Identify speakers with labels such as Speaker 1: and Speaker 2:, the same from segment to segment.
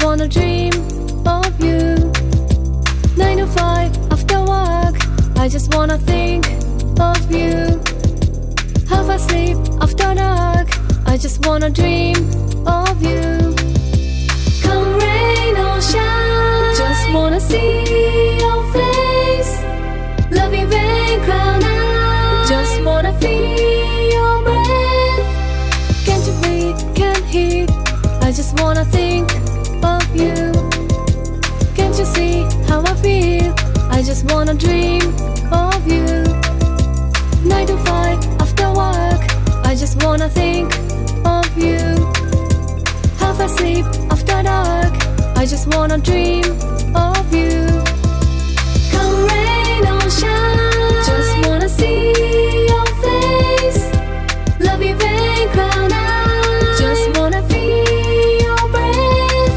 Speaker 1: just wanna dream of you. 9 to 5 after work, I just wanna think of you. Half asleep after dark, I just wanna dream of you. Come rain or shine, just wanna see your face. Loving rain crown out, just wanna feel your breath. Can't you breathe, can't hear, I just wanna think of you. Can't you see how I feel, I just wanna dream of you. 9 to 5 after work, I just wanna think of you. Half asleep after dark, I just wanna dream of you. Come rain or shine, just wanna see your face. Loving rain crown out, just wanna feel your breath.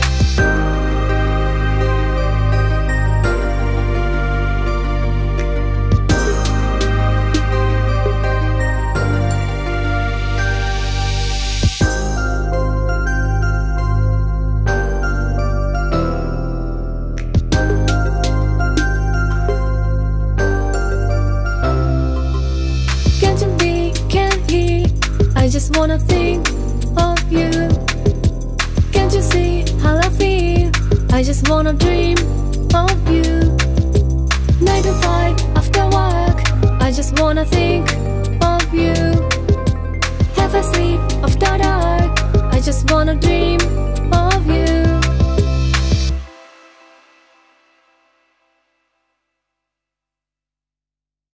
Speaker 1: Can't you be, can't hear, I just wanna think of you. Can't you see how I feel, I just wanna dream of you. 9 to 5 after work, I just wanna think of you. Half asleep after dark, I just wanna dream